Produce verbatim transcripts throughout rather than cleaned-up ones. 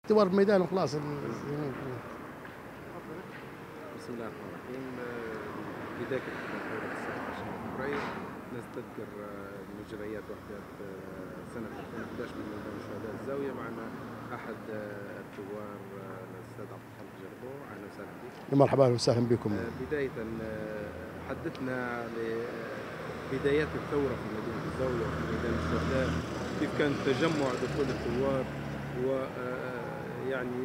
الثوار الميدان وخلاص. بسم الله الرحمن الرحيم. بداية ثورة السابع عشر من فبراير الناس تذكر مجريات وأحداث سنة ألفين وأحد عشر من ميدان شهداء الزاوية. معنا أحد الثوار الأستاذ عبد الخالق جربو. أهلا وسهلا بك. مرحبا وسهلا بكم. بداية حدثنا بدايات الثورة في مدينة الزاوية وفي ميدان الشهداء، كيف كان تجمع دخول الثوار ويعني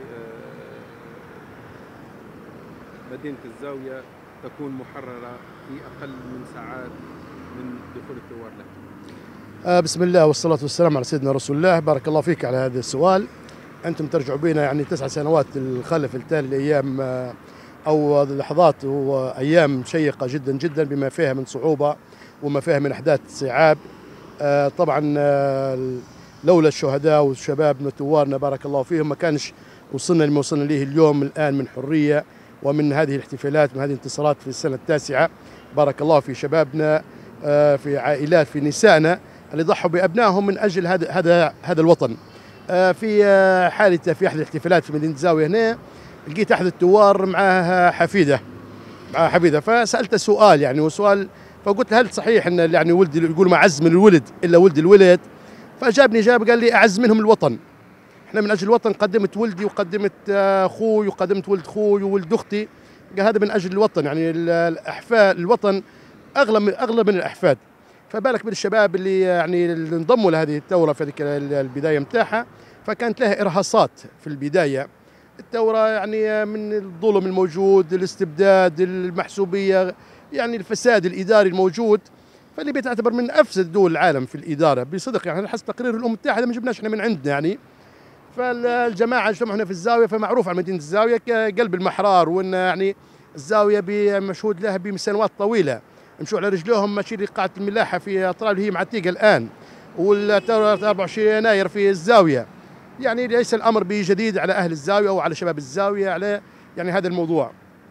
مدينة الزاوية تكون محررة في أقل من ساعات من دخول الثوار لها. آه بسم الله والصلاة والسلام على سيدنا رسول الله. بارك الله فيك على هذا السؤال. أنتم ترجعوا بنا يعني تسع سنوات الخلف التالي الأيام آه أو لحظات وأيام شيقة جدا جدا بما فيها من صعوبة وما فيها من أحداث صعاب. آه طبعا آه لولا الشهداء وشبابنا ثوارنا بارك الله فيهم ما كانش وصلنا لما وصلنا ليه اليوم الآن من حرية ومن هذه الاحتفالات، من هذه الانتصارات في السنة التاسعة. بارك الله في شبابنا، آه في عائلات، في نسائنا اللي ضحوا بأبنائهم من أجل هذا هذا هذا الوطن. آه في آه حادثة في أحد الاحتفالات في مدينة الزاوية هنا، لقيت أحد الثوار معها حفيدة معها حفيدة فسألته سؤال يعني وسؤال، فقلت له هل صحيح أن يعني ولد يقول ما أعز من الولد إلا ولد الولد؟ فأجابني إجابة قال لي أعز منهم الوطن. احنا من أجل الوطن قدمت ولدي وقدمت أخوي وقدمت ولد أخوي وولد أختي، قال هذا من أجل الوطن. يعني الأحفاد الوطن أغلى من أغلى من الأحفاد. فبالك بالشباب اللي يعني اللي انضموا لهذه الثورة في البداية متاعها، فكانت لها إرهاصات في البداية. الثورة يعني من الظلم الموجود، الاستبداد، المحسوبية، يعني الفساد الإداري الموجود، فاللي بتعتبر من أفسد دول العالم في الإدارة بصدق. يعني حسب تقرير الأمم المتحدة ما جبناش احنا من عندنا يعني. فالجماعة اجتمعوا هنا في الزاوية، فمعروف عن مدينة الزاوية كقلب المحرار، وأن يعني الزاوية مشهود لها بسنوات طويلة، مشوا على رجلهم ماشيين لقاعة الملاحة في أطرال هي معتيقة الآن، والثورة أربعة وعشرين يناير في الزاوية. يعني ليس الأمر بجديد على أهل الزاوية أو على شباب الزاوية على يعني هذا الموضوع.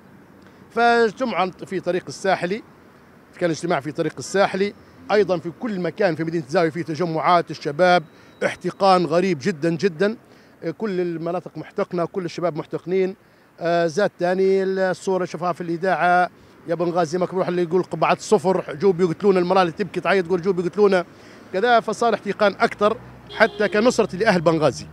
فاجتمعوا في طريق الساحلي، كان اجتماع في طريق الساحلي، أيضا في كل مكان في مدينة الزاوية في تجمعات الشباب، احتقان غريب جدا جدا، كل المناطق محتقنة، كل الشباب محتقنين. آه زاد ثاني الصورة شوفها في الإذاعة، يا بنغازي مكروح اللي يقول قبعات الصفر جو بيقتلونا، المرأة اللي تبكي تعيط تقول جو بيقتلونا كذا، فصار احتقان أكثر حتى كنصرة لأهل بنغازي.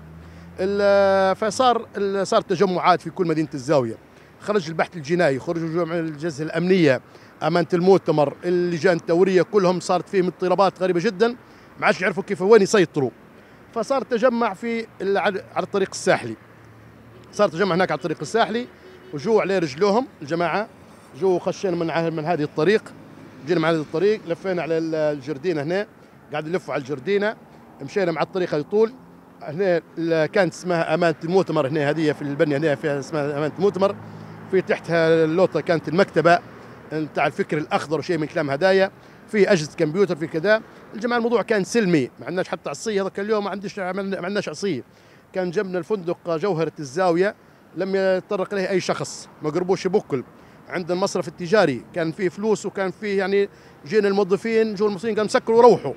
فصار صار تجمعات في كل مدينة الزاوية، خرج البحث الجنائي، خرجوا الجهة الأمنية، أمانة المؤتمر، اللجان الثورية، كلهم صارت فيهم اضطرابات غريبة جدا، ما عادش يعرفوا كيف وين يسيطروا. فصار تجمع في على الطريق الساحلي، صار تجمع هناك على الطريق الساحلي، وجوا عليه رجلوهم الجماعة، جو خشينا من من هذه الطريق، جينا من هذه الطريق، لفينا على الجردينة هنا، قاعد نلفوا على الجردينة، مشينا مع الطريق هذه طول. هنا كانت اسمها أمانة المؤتمر، هنا هذه في البنية هنا فيها اسمها أمانة المؤتمر، في تحتها اللوطة كانت المكتبة بتاع الفكر الأخضر وشيء من كلام هدايا، في أجهزة كمبيوتر، في كذا. الجماعة الموضوع كان سلمي، ما عندناش حتى عصية هذاك اليوم، ما عندناش ما عندناش عصية. كان جنبنا الفندق جوهرة الزاوية، لم يتطرق إليه أي شخص، ما قربوش بكل. عند المصرف التجاري كان فيه فلوس وكان فيه يعني جينا الموظفين، جو المصريين قالوا سكروا وروحوا،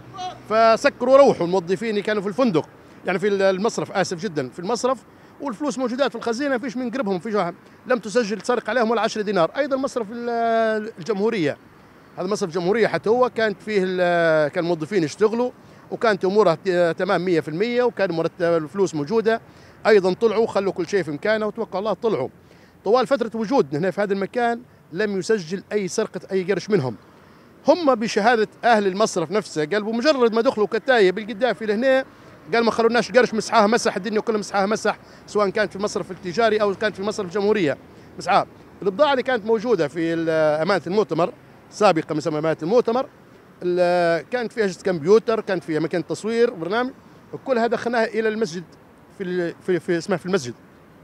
فسكروا وروحوا الموظفين اللي كانوا في الفندق، يعني في المصرف، آسف جدا، في المصرف، والفلوس موجودات في الخزينة، ما فيش من قربهم، فيش لم تسجل سرق عليهم ولا عشرة دينار. أيضا مصرف الجمهورية، هذا مصرف الجمهورية حتى هو كانت فيه كان الموظفين يشتغلوا وكانت أمورها تمام مية في المية، وكان مرتب الفلوس موجودة. أيضا طلعوا خلوا كل شيء في مكانه وتوكل الله طلعوا. طوال فترة وجودنا هنا في هذا المكان لم يسجل أي سرقة أي قرش منهم. هم بشهادة أهل المصرف نفسه قالوا بمجرد ما دخلوا كتايب القدافي لهنا، قال ما خلوناش قرش، مسحاها مسح، الدنيا كلها مسحاها مسح، سواء كانت في المصرف التجاري أو كانت في المصرف الجمهورية مسحاها. البضاعة اللي كانت موجودة في أمانة المؤتمر سابقا مسمى أمانة المؤتمر، كانت فيها أجهزة كمبيوتر، كانت فيها مكان تصوير برنامج، وكلها دخلناها إلى المسجد في في, في اسمها في المسجد.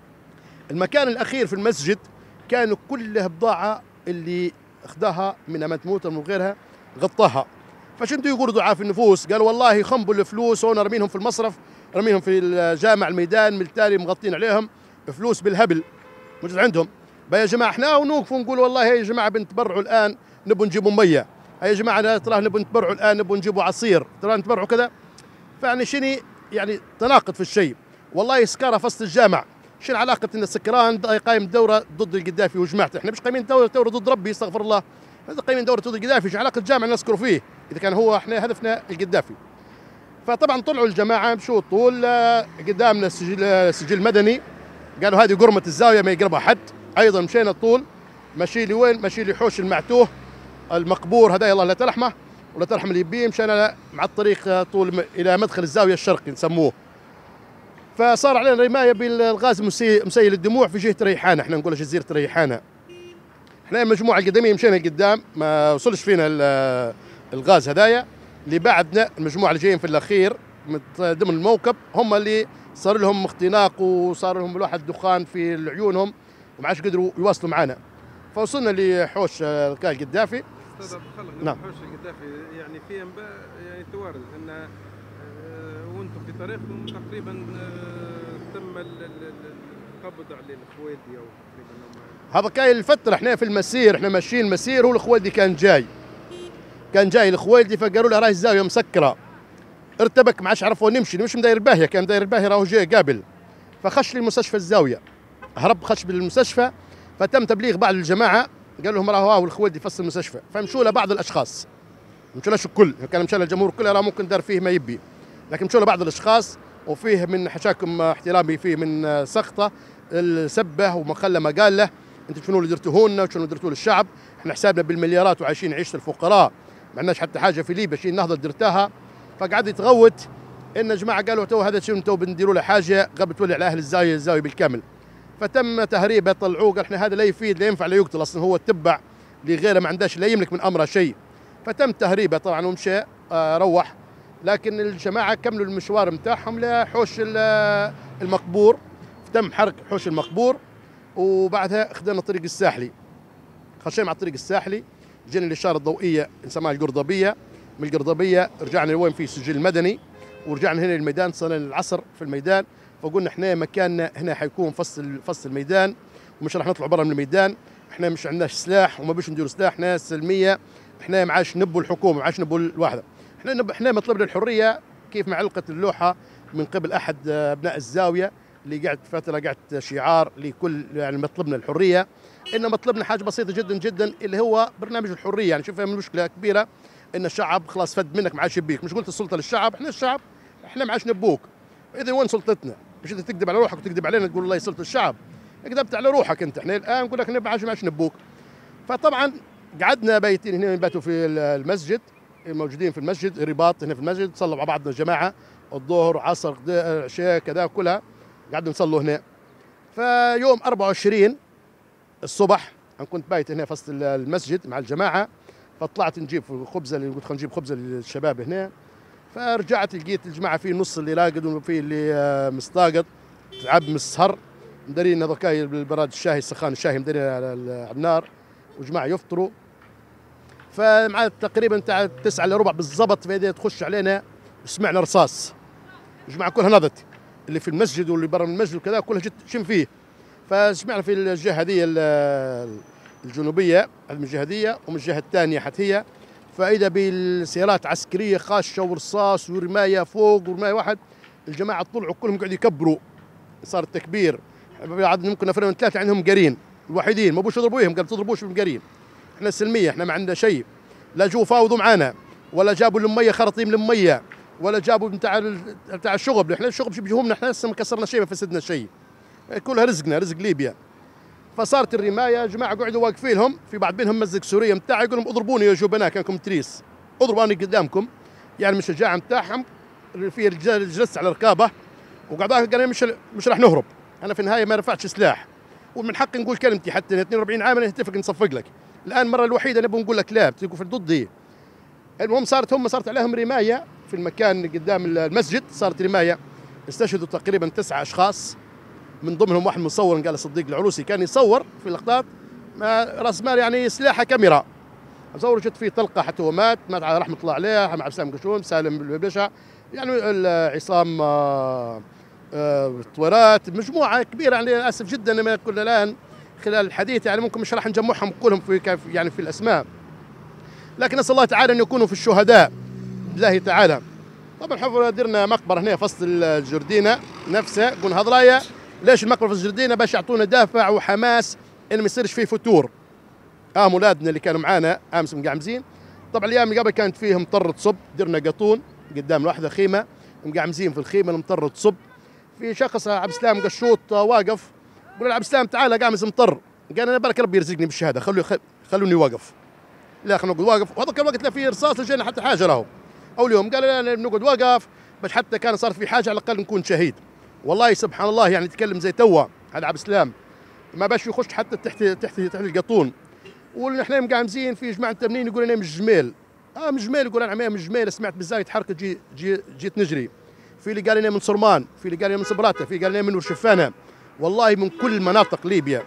المكان الأخير في المسجد كانوا كلها بضاعة اللي أخذها من أمانة المؤتمر وغيرها غطاها. فشنتوا يقولوا ضعاف النفوس؟ قالوا والله خنبوا الفلوس هون رمينهم في المصرف، رمينهم في الجامع الميدان، بالتالي مغطين عليهم فلوس بالهبل موجود عندهم. يا جماعه احنا ونوقفوا نقول والله يا جماعه بنتبرعوا الان نبوا نجيبوا ميه، يا جماعه ترى نبوا نتبرعوا الان نبوا نجيبوا عصير، ترى نتبرعوا كذا. فيعني شني يعني تناقض في الشيء. والله سكاره في وسط الجامع. شو علاقه ان السكران قايم دوره ضد القذافي وجماعته؟ احنا مش قايمين دوره دوره ضد ربي استغفر الله، هذا قايمين دوره ضد القذافي. شو علاقه الجامع نذكر فيه اذا كان هو احنا هدفنا القذافي؟ فطبعا طلعوا الجماعه مشوا طول قدامنا السجل سجل مدني، قالوا هذه قرمه الزاويه ما يقربها حد. ايضا مشينا طول ماشي لي وين؟ ماشي لي حوش المعتوه المقبور هدايا الله لا ترحمه ولا ترحم اللي يبيه. مشينا مع الطريق طول الى مدخل الزاويه الشرقي نسموه. فصار علينا رمايه بالغاز مسيل الدموع في جهه ريحانه، احنا نقول جزيره ريحانه. احنا المجموعه القدميه مشينا لقدام ما وصلش فينا الغاز هدايا. اللي بعدنا المجموعه اللي جايين في الاخير ضمن الموكب هم اللي صار لهم اختناق وصار لهم الواحد دخان في عيونهم وما عادش قدروا يواصلوا معنا. فوصلنا لحوش القذافي. استاذ ابو خلق، نعم. حوش القذافي يعني في انباء يعني توارد ان آه وانتم في طريقكم تقريبا آه تم القبض على الخويلدي او تقريبا هذا كاين الفتره. احنا في المسير، احنا ماشيين المسير، هو الخويلدي كان جاي كان جاي الخويلدي، فقالوا له راهي الزاويه مسكره. ارتبك ما عادش عرفوا نمشي، مش مداير باهيه، كان داير باهيه راهو جاي قابل. فخش لمستشفى الزاويه، هرب خش بالمستشفى. فتم تبليغ بعض الجماعه قال لهم راهو الخويلدي فصل المستشفى. فمشوا له بعض الاشخاص، مشوا الكل، كان مشى الجمهور كله راه ممكن دار فيه ما يبي، لكن مشوا له بعض الاشخاص. وفيه من حشاكم احترامي فيه من سخطه السبه ومخلى ما قال له انتم شنو اللي درتوه لنا وشنو درتوه للشعب؟ احنا حسابنا بالمليارات وعايشين عيشه الفقراء، ما عندناش حتى حاجه في ليبيا، شيء النهضه درتها. فقعد يتغوت ان جماعه قالوا تو هذا شنو تو بنديروا له حاجه قبل تولي على اهل الزاويه الزاويه بالكامل. فتم تهريبه، طلعوه قال احنا هذا لا يفيد لا ينفع لا يقتل، اصلا هو تبع لغيره ما عندهاش لا يملك من امره شيء. فتم تهريبه طبعا ومشى آه روح. لكن الجماعه كملوا المشوار نتاعهم لحوش المقبور. تم حرق حوش المقبور وبعدها خذنا الطريق الساحلي، خشينا على الطريق الساحلي. جينا الاشاره الضوئيه نسميها القرضبيه، من القرضبيه رجعنا لوين في سجل مدني ورجعنا هنا للميدان. صلينا العصر في الميدان، فقلنا احنا مكاننا هنا حيكون فصل فصل الميدان ومش راح نطلع برا من الميدان. احنا مش عندناش سلاح وما بيش نديروا سلاح، احنا سلميه، احنا ما عادش نبوا الحكومه، ما عادش نبوا الوحده. احنا نب... احنا مطلبنا الحريه كيف ما علقت اللوحه من قبل احد ابناء الزاويه اللي قعد فتره قعدت شعار لكل يعني مطلبنا الحريه. ان مطلبنا حاجه بسيطه جدا جدا اللي هو برنامج الحريه. يعني شوف مشكله كبيره ان الشعب خلاص فد منك ما عادش يبيك. مش قلت السلطه للشعب، احنا الشعب احنا ما عادش نبوك. اذا وين سلطتنا؟ مش انت تكذب على روحك وتكذب علينا تقول والله سلطه الشعب، كذبت على روحك انت. احنا الان نقول لك ما عادش نبوك. فطبعا قعدنا بايتين هنا، باتوا في المسجد، موجودين في المسجد رباط هنا في المسجد، صلوا مع بعضنا جماعه الظهر عصر عشاء كذا كلها قعدنا نصلوا هنا. فيوم أربعة وعشرين الصبح انا كنت بايت هنا في وسط المسجد مع الجماعه، فطلعت نجيب خبزه، اللي قلت خلينا نجيب خبزه للشباب هنا. فرجعت لقيت الجماعه في نص اللي راقد وفي اللي مستاقط تعب من السهر، مدارين هذاك البراد الشاهي السخان الشاهي مدارين على النار وجماعه يفطروا. فمع تقريبا تاع تسعة الا ربع بالضبط بدأت تخش علينا، سمعنا رصاص. الجماعه كلها نضت، اللي في المسجد واللي برا من المسجد وكذا كلها جت شم فيه. فسمعنا في الجهه هذه الجنوبيه من الجهه هذه ومن الجهه الثانيه حتى هي، فاذا بالسيارات عسكريه خاشه ورصاص ورمايه فوق ورمايه واحد. الجماعه طلعوا كلهم قاعدوا يكبروا، صار التكبير. بعد ممكن نفر من ثلاثه عندهم قرين الوحيدين، ما بوش يضربوهم، قال تضربوش بالقرين. احنا سلميه، احنا ما عندنا شيء، لا جو فاوضوا معانا ولا جابوا الميه خراطيم الميه ولا جابوا بتاع بتاع الشغب. احنا الشغب شو بيجيهم لنا، احنا لسه ما كسرنا شيء ما فسدنا شيء، كلها رزقنا رزق ليبيا. فصارت الرمايه، جماعه قعدوا واقفين لهم، في بعض منهم مزق سوريه نتاعي يقول لهم اضربوني يا جبناء كانكم تريس، اضربوا انا قدامكم. يعني من الشجاعه نتاعهم في رجال جلست على ركابه وقعدوا قال مش مش راح نهرب. انا في النهايه ما رفعتش سلاح ومن حقي نقول كلمتي، حتى اثنين وأربعين عام نتفق نصفق لك. الان المره الوحيده نبغى نقول لك لا تقف ضدي. المهم صارت هم صارت عليهم رمايه في المكان قدام المسجد، صارت رمايه استشهدوا تقريبا تسعة اشخاص، من ضمنهم واحد مصور قال صديق العروسي كان يصور في اللقطات راس مال يعني سلاحه كاميرا، صور جت فيه طلقه حتى هو مات مات على رحمه الله عليه مع سالم قشوم سالم البشع، يعني عصام طويرات، مجموعه كبيره يعني للاسف جدا ما كنا الان خلال الحديث يعني ممكن مش راح نجمعهم كلهم في يعني في الاسماء، لكن نسال الله تعالى ان يكونوا في الشهداء بالله تعالى. طبعا حفر درنا مقبره هنا في وسط الجردينه نفسها، قلنا هضرايا ليش المقبره في الجردينه؟ باش يعطونا دافع وحماس ان ما يصيرش فيه فتور. اه اولادنا اللي كانوا معانا امس مقعمزين، طبعا الايام اللي قبل كانت فيه مطر تصب، درنا قطون قدام الوحده خيمه، مقعمزين في الخيمه المطر تصب، في شخص عبد السلام قشوط واقف، قلنا عبد السلام تعال قامز مطر، قال انا برك ربي يرزقني بالشهاده، خلوا خلوني واقف. لا خلينا نقعد واقف، وهذاك الوقت لا في رصاص لجينا حتى حاجه راهو. او اليوم قال لا نقعد واقف باش حتى كان صار في حاجه على الاقل نكون شهيد. والله سبحان الله يعني يتكلم زي توا هذا عبد السلام، ما باش يخش حتى تحت تحت تحت القطون. ونحن مقعمزين في جماعه التمرين يقول انا من الجميل، اه من الجميل، يقول انا من الجميل، سمعت بالزاويه تحركت جي جي جيت نجري. في اللي قال انا من صرمان، في اللي قال انا من صبراته، في قال انا من ورشفانه، والله من كل مناطق ليبيا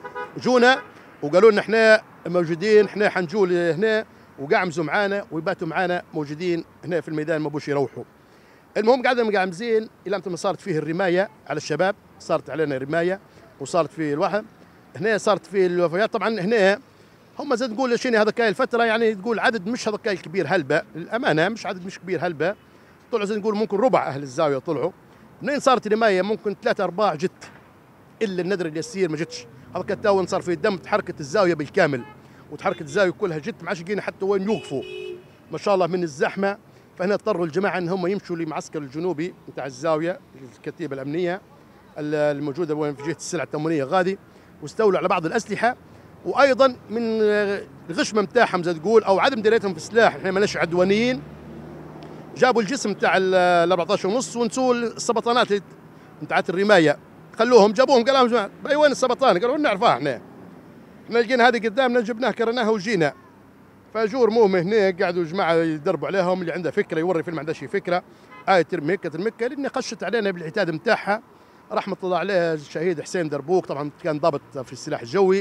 جونا وقالوا لنا احنا موجودين، احنا حنجوا هنا وقعمزوا معانا ويباتوا معانا موجودين هنا في الميدان، ما بوش يروحوا. المهم قعدنا مقعمزين الى متى ما صارت فيه الرمايه على الشباب، صارت علينا رمايه وصارت في الوحم هنا، صارت في الوفيات. طبعا هنا هم زي تقول شنو هذاك الفتره يعني تقول عدد مش هذاك الكبير هلبة، للامانه مش عدد مش كبير هلبة، طلعوا زي نقول ممكن ربع اهل الزاويه طلعوا. منين صارت الرمايه؟ ممكن ثلاثة أرباع جت، الا الندر اليسير ما جتش. هذاك التو صار في الدم، تحركت الزاويه بالكامل وتحركت الزاويه كلها جت، ما عادش لقينا حتى وين يوقفوا ما شاء الله من الزحمه. فهنا اضطروا الجماعه ان هم يمشوا لمعسكر الجنوبي نتاع الزاويه، الكتيبه الامنيه الموجوده وين في جهه السلع التموينيه غادي، واستولوا على بعض الاسلحه، وايضا من الغشمه نتاعهم زي تقول او عدم درايتهم في السلاح، احنا ماناش عدوانيين، جابوا الجسم نتاع ال أربعطاش ونص ونسوا السبطانات نتاعت الرمايه، خلوهم جابوهم قال لهم جماعه باي وين السبطانه؟ قالوا نعرفها احنا، احنا لقينا هذه قدامنا جبناها كرناها وجينا. فجور موم هنا قعدوا جماعه يدربوا عليهم، اللي عنده فكره يوري فيلم ما عندهاش فكره، آية ترمي هكا ترمي هكا، لان قشت علينا بالعتاد نتاعها رحمه الله عليه الشهيد حسين دربوك، طبعا كان ضابط في السلاح الجوي.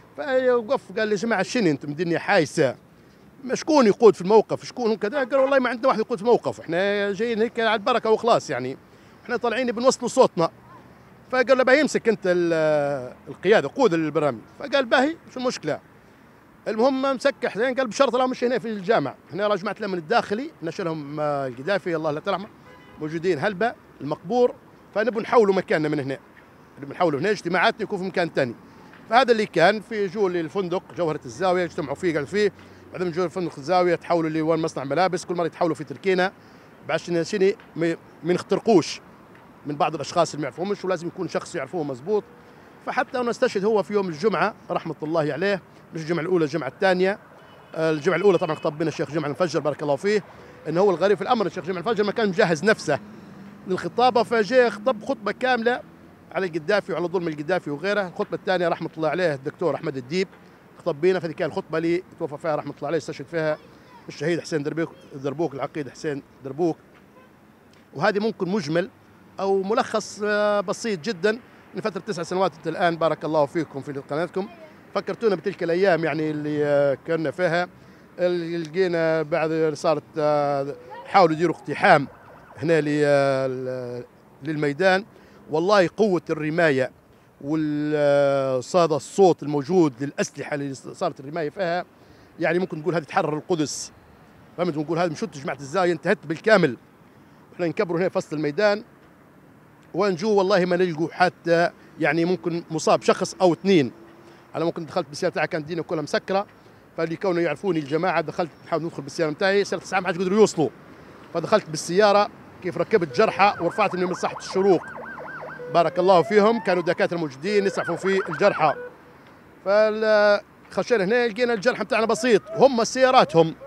فوقف قال لي جماعه شنو انتم الدنيا حايسه، شكون يقود في الموقف؟ شكون كذا؟ قالوا والله ما عندنا واحد يقود في الموقف، احنا جايين هيك على البركه وخلاص، يعني احنا طالعين بنوصلوا صوتنا. فقال له باهي يمسك انت القياده، قود البرامج. فقال باهي شو المشكله؟ المهم مسك حسين قال بشرط لا مش هنا في الجامع، احنا راه جماعه الامن الداخلي نشرهم القذافي الله لا ترحمه موجودين هلبة المقبور، فنبغى نحولوا مكاننا من هنا، نبغى نحولوا هنا اجتماعاتنا يكون في مكان ثاني. فهذا اللي كان في جو للفندق جوهره الزاويه، اجتمعوا فيه قال فيه، بعدين جو الفندق الزاويه تحولوا لوين مصنع ملابس، كل مره يتحولوا في تركينا باش شنو ما يخترقوش من بعض الاشخاص اللي ما يعرفوهمش، ولازم يكون شخص يعرفوه مزبوط. فحتى انا استشهد هو في يوم الجمعه رحمه الله عليه، مش الجمعه الاولى الجمعه الثانيه. الجمعه الاولى طبعا خطب بنا الشيخ جمعه المفجر بارك الله فيه، انه هو الغريب في الامر الشيخ جمعه المفجر ما كان مجهز نفسه للخطابه، فجاء خطب خطبه كامله على القذافي وعلى ظلم القذافي وغيره. الخطبه الثانيه رحمه الله عليه الدكتور احمد الديب خطب بينا، فهذه كانت الخطبه اللي توفى فيها رحمه الله عليه، استشهد فيها الشهيد حسين دربوك دربوك العقيد حسين دربوك. وهذه ممكن مجمل او ملخص بسيط جدا من فتره تسع سنوات الان بارك الله فيكم في قناتكم، فكرتونا بتلك الايام يعني اللي كنا فيها. اللي لقينا بعد صارت حاولوا يديروا اقتحام هنا للميدان، والله قوه الرمايه والصدى الصوت الموجود للاسلحه اللي صارت الرمايه فيها، يعني ممكن نقول هذه تحرر القدس، فهمت؟ نقول هذه مشت جماعه الزاويه انتهت بالكامل. احنا نكبروا هنا في وسط الميدان ونجو والله ما نلقوا حتى يعني ممكن مصاب شخص او اثنين. انا ممكن دخلت بالسياره تاعي كانت الدنيا كلها مسكره، فاللي كانوا يعرفوني الجماعه دخلت نحاول ندخل بالسياره نتاعي، سياره الساعه ما عادش قدروا يوصلوا، فدخلت بالسياره كيف ركبت جرحى ورفعت من صحه الشروق بارك الله فيهم، كانوا دكاتره موجودين يسعفوا في الجرحى. فخشينا هنا لقينا الجرح بتاعنا بسيط، وهم سياراتهم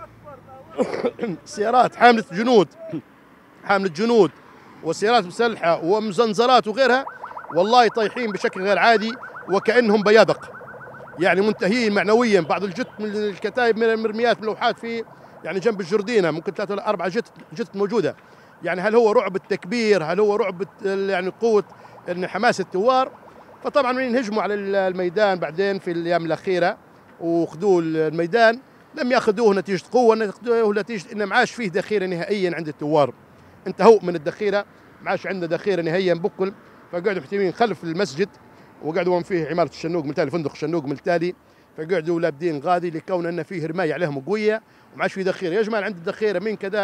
سيارات حامله جنود حامله جنود وسيارات مسلحه ومزنزرات وغيرها، والله طايحين بشكل غير عادي وكانهم بيادق، يعني منتهيين معنويا. بعض الجت من الكتائب من المرميات من اللوحات في يعني جنب الجردينه ممكن ثلاثه ولا اربعه جت جت موجوده. يعني هل هو رعب التكبير؟ هل هو رعب يعني قوه ان حماس الثوار؟ فطبعا من هجموا على الميدان بعدين في الايام الاخيره وخذوا الميدان، لم ياخذوه نتيجه قوه، ياخذوه نتيجه انه ما عادش فيه ذخيره نهائيا عند الثوار، انتهوا من الذخيره، ما عادش عندنا ذخيره نهائيا بكل. فقعدوا محتمين خلف المسجد وقعدوا وين فيه عماره الشنوق من تالي فندق الشنوق من التالي، فقعدوا لابدين غادي لكون ان فيه رمايه عليهم قويه وما عادش فيه ذخيره. يا جماعه عند الذخيره من كذا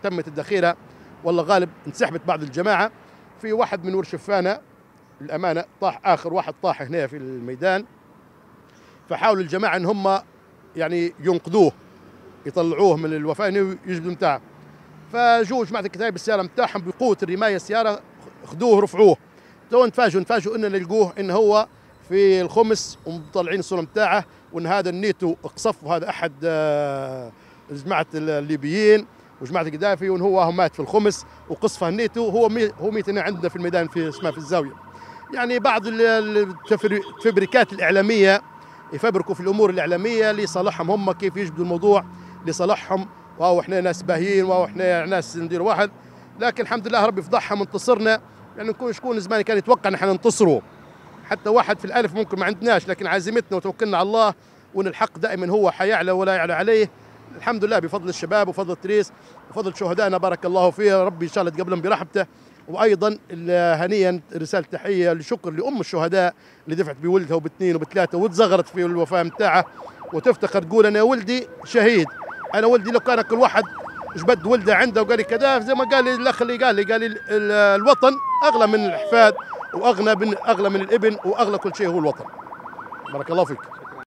تمت الذخيره، والله غالب انسحبت بعض الجماعه. في واحد من ورشفانه الامانه طاح، اخر واحد طاح هنا في الميدان، فحاولوا الجماعه ان هم يعني ينقذوه، يطلعوه من الوفاه ويجبدوا متاعه. فجو جماعه الكتائب السياره متاعهم بقوه الرمايه السياره خذوه رفعوه. تو نتفاجئوا نتفاجئوا ان نلقوه ان هو في الخمس ومطلعين الصوره متاعه، وان هذا النيتو قصف، وهذا احد جماعه الليبيين وجماعه القذافي، وان هو مات في الخمس وقصفه النيتو. هو مي هو ميت هنا عندنا في الميدان في اسمها في الزاويه. يعني بعض التفبريكات الاعلاميه يفبركوا في الامور الاعلاميه لصالحهم هم، كيف يجبدوا الموضوع لصالحهم، واو احنا ناس باهيين، واو احنا ناس ندير واحد. لكن الحمد لله ربي فضحهم انتصرنا. يعني نكون شكون زمان كان يتوقع ان احنا ننتصروا، حتى واحد في الالف ممكن ما عندناش، لكن عزيمتنا وتوكلنا على الله، وان الحق دائما هو حيعلى ولا يعلى عليه. الحمد لله بفضل الشباب وفضل التريس وفضل شهدائنا بارك الله فيه، ربي ان شاء الله يتقبلهم برحمته. وايضا هنيا رساله تحيه لشكر لام الشهداء اللي دفعت بولدها وباثنين وبثلاثه وتزغرت في الوفاه متاعها، وتفتخر تقول انا ولدي شهيد. انا ولدي لو كان كل واحد جبد ولده عنده وقال لي كذا، زي ما قال لي الاخ اللي قال لي قال لي الوطن اغلى من الاحفاد، واغنى من اغلى من الابن، واغلى كل شيء هو الوطن. بارك الله فيك.